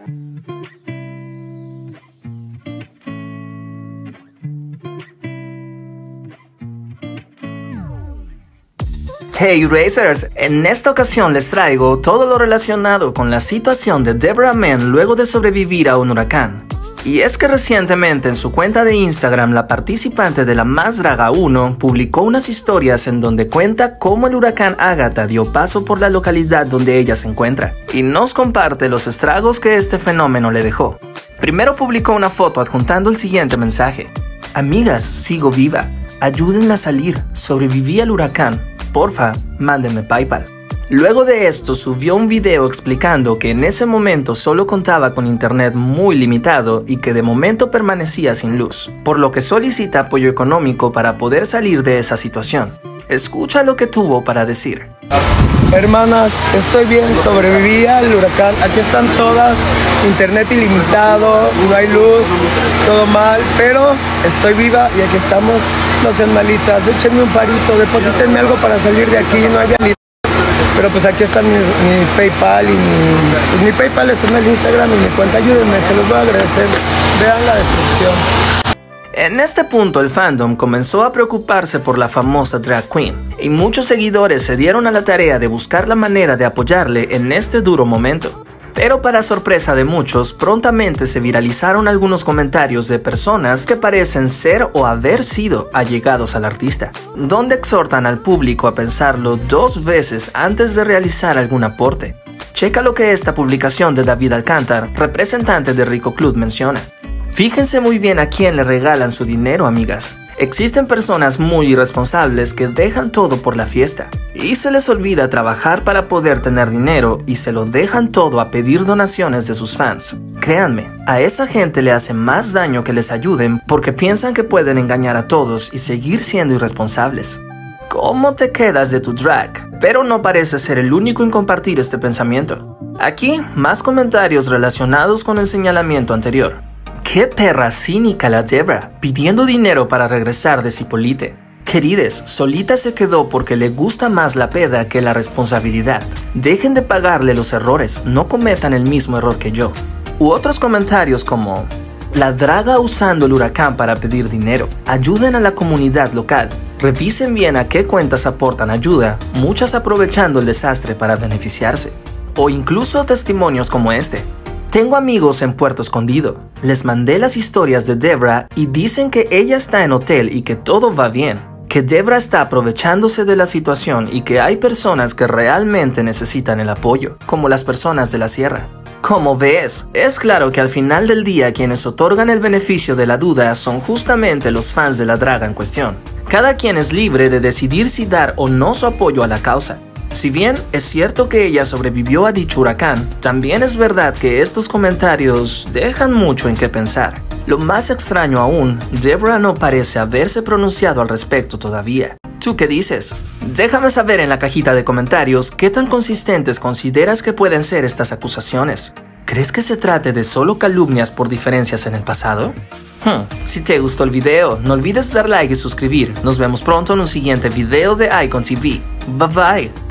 Hey Racers, en esta ocasión les traigo todo lo relacionado con la situación de Debra Mann luego de sobrevivir a un huracán. Y es que recientemente en su cuenta de Instagram la participante de la Más Draga 1 publicó unas historias en donde cuenta cómo el huracán Ágata dio paso por la localidad donde ella se encuentra y nos comparte los estragos que este fenómeno le dejó. Primero publicó una foto adjuntando el siguiente mensaje: amigas, sigo viva, ayúdenme a salir, sobreviví al huracán. Porfa, mándenme PayPal. Luego de esto subió un video explicando que en ese momento solo contaba con internet muy limitado y que de momento permanecía sin luz, por lo que solicita apoyo económico para poder salir de esa situación. Escucha lo que tuvo para decir. Hermanas, estoy bien, sobreviví al huracán, aquí están todas, internet ilimitado, no hay luz, todo mal, pero estoy viva y aquí estamos, no sean malitas, échenme un parito, deposítenme algo para salir de aquí, no hay vialidad. Pero pues aquí está mi PayPal y mi PayPal está en el Instagram y mi cuenta, ayúdenme, se los voy a agradecer, vean la descripción. En este punto el fandom comenzó a preocuparse por la famosa drag queen y muchos seguidores se dieron a la tarea de buscar la manera de apoyarle en este duro momento. Pero para sorpresa de muchos, prontamente se viralizaron algunos comentarios de personas que parecen ser o haber sido allegados al artista, donde exhortan al público a pensarlo 2 veces antes de realizar algún aporte. Checa lo que esta publicación de David Alcántar, representante de Rico Club, menciona. Fíjense muy bien a quién le regalan su dinero, amigas. Existen personas muy irresponsables que dejan todo por la fiesta y se les olvida trabajar para poder tener dinero y se lo dejan todo a pedir donaciones de sus fans. Créanme, a esa gente le hace más daño que les ayuden porque piensan que pueden engañar a todos y seguir siendo irresponsables. ¿Cómo te quedas de tu drag? Pero no parece ser el único en compartir este pensamiento. Aquí, más comentarios relacionados con el señalamiento anterior. ¡Qué perra cínica la Debra! Pidiendo dinero para regresar de Cipolite. Querides, solita se quedó porque le gusta más la peda que la responsabilidad. Dejen de pagarle los errores, no cometan el mismo error que yo. U otros comentarios como: la draga usando el huracán para pedir dinero. Ayuden a la comunidad local. Revisen bien a qué cuentas aportan ayuda, muchas aprovechando el desastre para beneficiarse. O incluso testimonios como este. Tengo amigos en Puerto Escondido. Les mandé las historias de Debra y dicen que ella está en hotel y que todo va bien. Que Debra está aprovechándose de la situación y que hay personas que realmente necesitan el apoyo, como las personas de la sierra. Como ves, es claro que al final del día quienes otorgan el beneficio de la duda son justamente los fans de la draga en cuestión. Cada quien es libre de decidir si dar o no su apoyo a la causa. Si bien es cierto que ella sobrevivió a dicho huracán, también es verdad que estos comentarios dejan mucho en qué pensar. Lo más extraño aún, Debra no parece haberse pronunciado al respecto todavía. ¿Tú qué dices? Déjame saber en la cajita de comentarios qué tan consistentes consideras que pueden ser estas acusaciones. ¿Crees que se trate de solo calumnias por diferencias en el pasado? Si te gustó el video, no olvides dar like y suscribir. Nos vemos pronto en un siguiente video de Icon TV. Bye bye.